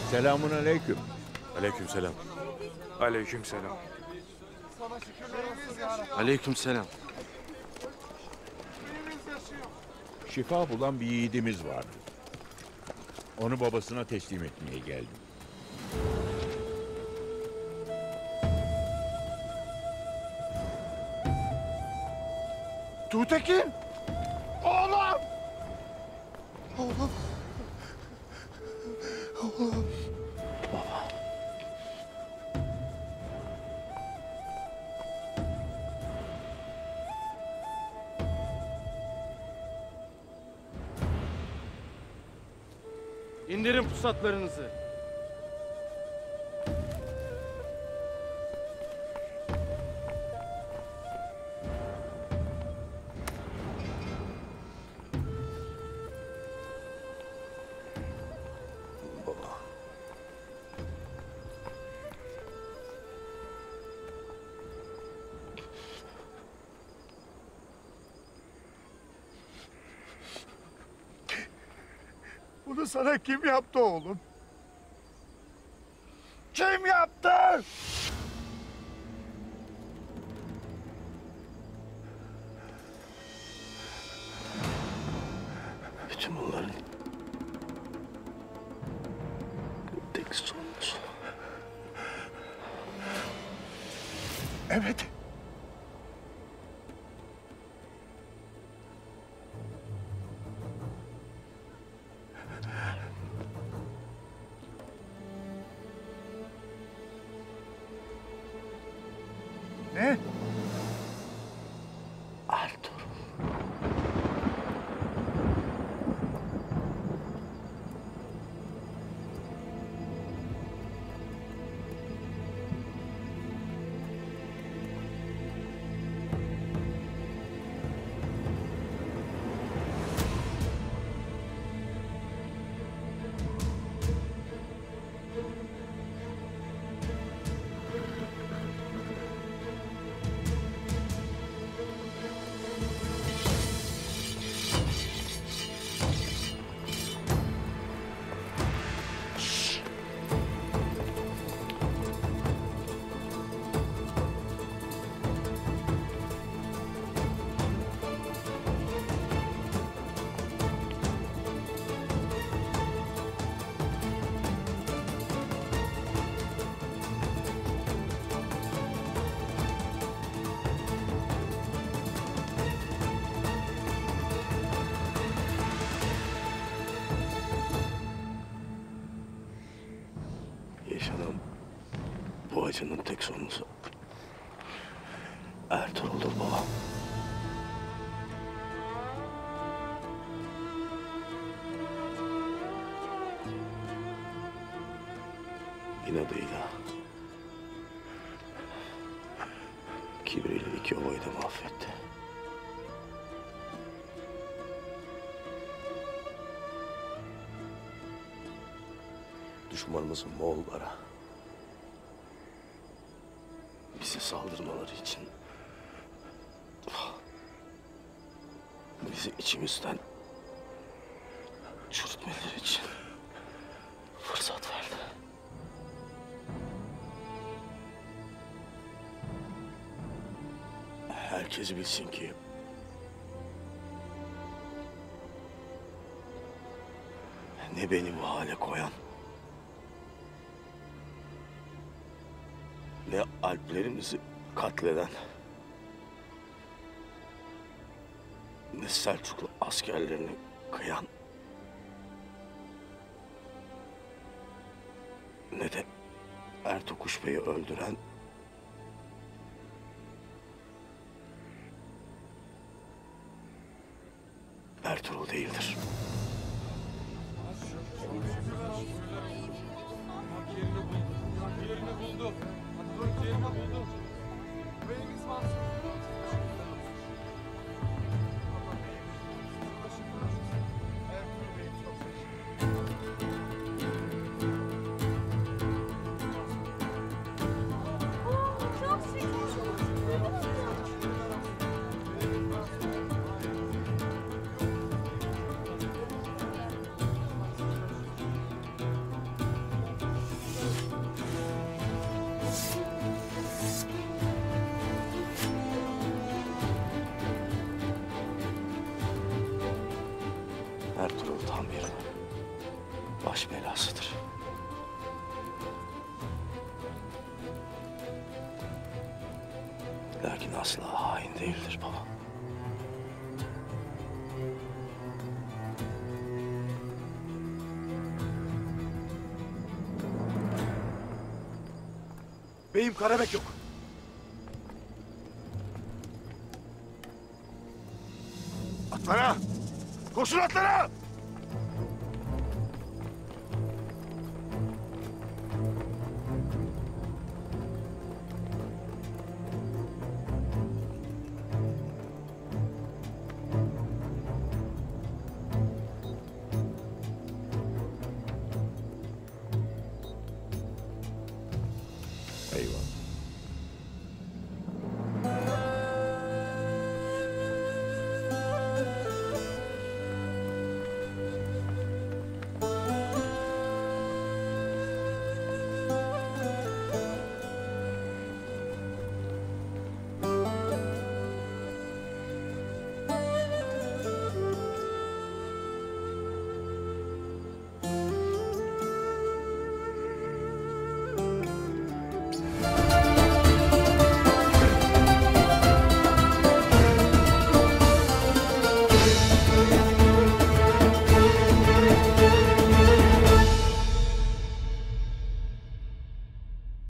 Selamun aleyküm. Aleykümselam. Aleykümselam. Aleykümselam. Şifa bulan bir yiğidimiz vardı. Onu babasına teslim etmeye geldim. Tuğtekin! Oğlum! Oğlum! Oğlum! İndirin pusatlarınızı. Bunu sana kim yaptı oğlum? Kim yaptı? Bütün bunların tek sorumlusu. Evet. Ne? Ertuğrul. Yaşanan bu acının tek sorumlusu Ertuğrul'dur baba. İnadıyla, kibriyle iki ovayı da mahvetti. Düşmanımızın Moğollara bize saldırmaları için, bizi içimizden çürütmeleri için fırsat verdi. Herkes bilsin ki ne beni bu hale koyan, ne alplerimizi katleden, ne Selçuklu askerlerini kıyan, ne de Ertuğrul Bey'i öldüren Ertuğrul değildir. Baş belasıdır. Lakin asla hain değildir baba. Beyim Karabek yok. Atlara! Koşun atlara!